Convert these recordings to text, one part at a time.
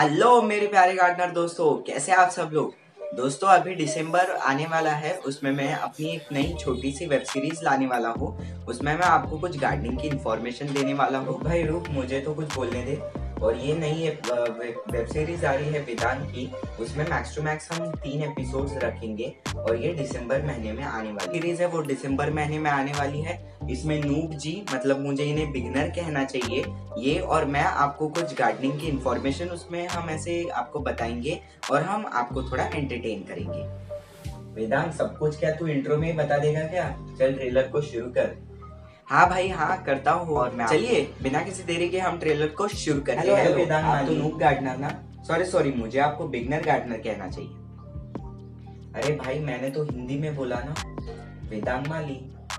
Hello मेरे प्यारे gardener दोस्तों, कैसे आप सब लोग। दोस्तों अभी दिसंबर आने वाला है, उसमें मैं अपनी एक नई छोटी सी वेब सीरीज लाने वाला हूँ। उसमें मैं आपको कुछ गार्डनिंग की इन्फॉर्मेशन देने वाला हूँ। भाई रुक, मुझे तो कुछ बोलने दे। और ये नई वेब सीरीज आ रही है वेदांत की। उसमें मैक्स टू मैक्स हम 3 एपिसोड्स रखेंगे और ये दिसंबर महीने में आने वाली सीरीज है, वो दिसंबर महीने में आने वाली है। इसमें नूब जी, मतलब मुझे इन्हें बिगनर कहना चाहिए, ये और मैं आपको कुछ गार्डनिंग की इन्फॉर्मेशन उसमें हम ऐसे आपको बताएंगे और हम आपको थोड़ा एंटरटेन करेंगे। वेदांत, सब कुछ क्या तू इंट्रो में ही बता देगा क्या? चल ट्रेलर को शुरू कर। हाँ भाई हाँ, करता हूँ। और मैं चलिए बिना किसी देरी के हम ट्रेलर को शुरू करते हैं। हेलो वेदांत, आप तो नूब गार्डनर ना? सॉरी, मुझे आपको बिगनर गार्डनर कहना चाहिए। अरे भाई मैंने तो हिंदी में बोला ना। वेदांत माली।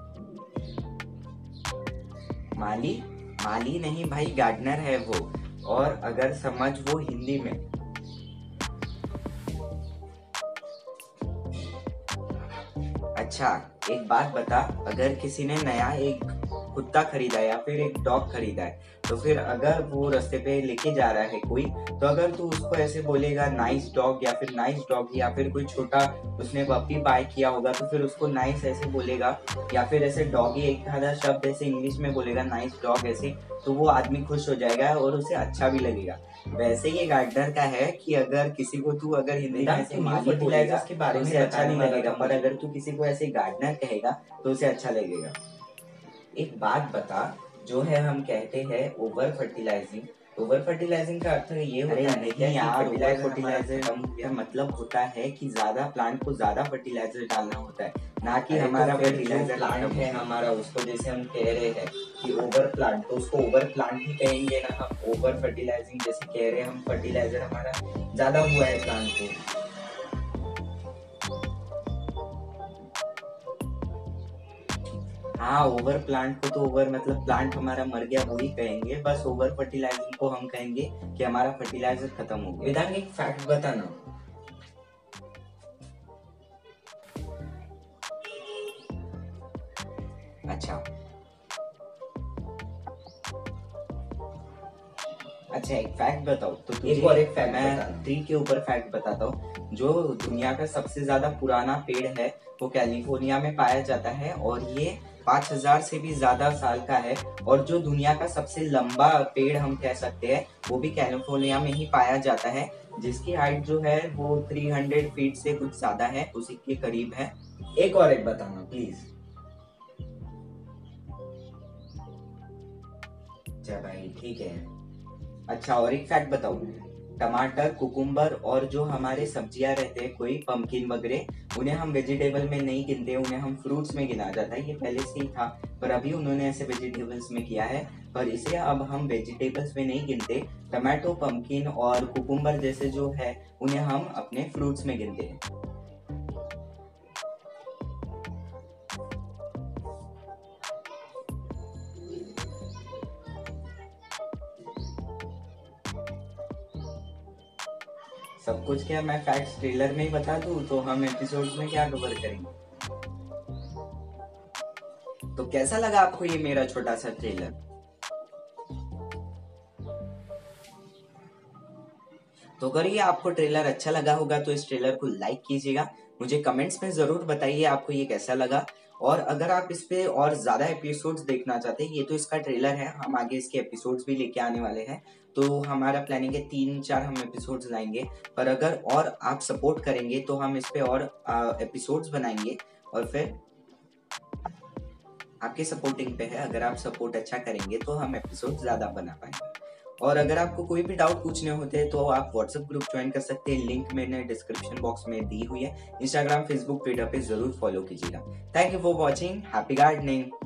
माली माली नहीं भाई, गार्डनर है वो। और अगर समझ वो हिंदी में। अच्छा एक बात बता, अगर किसी ने नया एक कुत्ता खरीदा या फिर एक डॉग खरीदा है, तो फिर अगर वो रास्ते पे लेके जा रहा है कोई, तो अगर तू उसको ऐसे बोलेगा नाइस डॉग या फिर नाइस डॉग, या फिर कोई छोटा उसने पपी बाय किया होगा तो फिर उसको नाइस ऐसे बोलेगा, या फिर ऐसे डॉगी एक आधा शब्द ऐसे इंग्लिश में बोलेगा नाइस डॉग ऐसे, तो वो आदमी खुश हो जाएगा और उसे अच्छा भी लगेगा। वैसे ये गार्डनर का है कि अगर किसी को तू अगर हिंदी में ऐसे माली बोलेगा के बारे में अच्छा नहीं लगेगा, पर अगर तू किसी को ऐसे गार्डनर कहेगा तो उसे अच्छा लगेगा। एक बात बता, जो है हम कहते हैं ओवर फर्टिलाइजिंग का अर्थ ये होता है क्या यार? ओवर फर्टिलाइजर का मतलब होता है कि ज्यादा प्लांट को ज्यादा फर्टिलाइजर डालना होता है, ना कि हमारा फर्टिलाइजर प्लांट है हमारा उसको जैसे हम कह रहे हैं कि ओवर प्लांट, तो उसको ओवर प्लांट ही कहेंगे ना हम। ओवर फर्टिलाइजिंग जैसे कह रहे हैं हम, फर्टिलाइजर हमारा ज्यादा हुआ है प्लांट को। हाँ, ओवर प्लांट को तो ओवर मतलब प्लांट हमारा मर गया वो ही कहेंगे, बस ओवर फर्टिलाइजिंग को हम कहेंगे कि हमारा फर्टिलाइजर खत्म हो गया। वेदांत एक फैक्ट बताना। अच्छा एक फैक्ट बताओ तो एक और एक फैक्ट मैं ट्री के ऊपर फैक्ट बताता हूँ। जो दुनिया का सबसे ज्यादा पुराना पेड़ है वो कैलिफोर्निया में पाया जाता है और ये 5000 से भी ज्यादा साल का है। और जो दुनिया का सबसे लंबा पेड़ हम कह सकते हैं वो भी कैलिफोर्निया में ही पाया जाता है, जिसकी हाइट जो है वो 300 फीट से कुछ ज्यादा है, उसी के करीब है। एक और एक बताना प्लीज। अच्छा भाई ठीक है। अच्छा और एक फैक्ट बताओ, टमाटर, कुकुम्बर और जो हमारे सब्जियां रहते हैं कोई पम्पकिन वगैरह, उन्हें हम वेजिटेबल में नहीं गिनते, उन्हें हम फ्रूट्स में गिना जाता है। ये पहले से ही था पर अभी उन्होंने ऐसे वेजिटेबल्स में किया है, पर इसे अब हम वेजिटेबल्स में नहीं गिनते। टमाटो, पम्पकिन और कुकुम्बर जैसे जो है उन्हें हम अपने फ्रूट्स में गिनते हैं। सब कुछ क्या मैं फैक्ट्स ट्रेलर में ही बता दूं तो हम एपिसोड्स में क्या कवर करेंगे? तो कैसा लगा आपको ये मेरा छोटा सा ट्रेलर? तो अगर ये आपको ट्रेलर अच्छा लगा होगा तो इस ट्रेलर को लाइक कीजिएगा, मुझे कमेंट्स में जरूर बताइए आपको ये कैसा लगा। और अगर आप इस पे और ज्यादा एपिसोड्स देखना चाहते हैं, ये तो इसका ट्रेलर है, हम आगे इसके एपिसोड्स भी लेके आने वाले हैं, तो हमारा प्लानिंग है 3-4 हम एपिसोड्स लाएंगे। पर अगर और आप सपोर्ट करेंगे तो हम इस पे और एपिसोड्स बनाएंगे। और फिर आपके सपोर्टिंग पे है, अगर आप सपोर्ट अच्छा करेंगे तो हम एपिसोड ज्यादा बना पाएंगे। और अगर आपको कोई भी डाउट पूछने होते हैं तो आप व्हाट्सएप ग्रुप ज्वाइन कर सकते हैं, लिंक मैंने डिस्क्रिप्शन बॉक्स में दी हुई है। इंस्टाग्राम, फेसबुक, ट्विटर पे जरूर फॉलो कीजिएगा। Thank you for watching, happy gardening.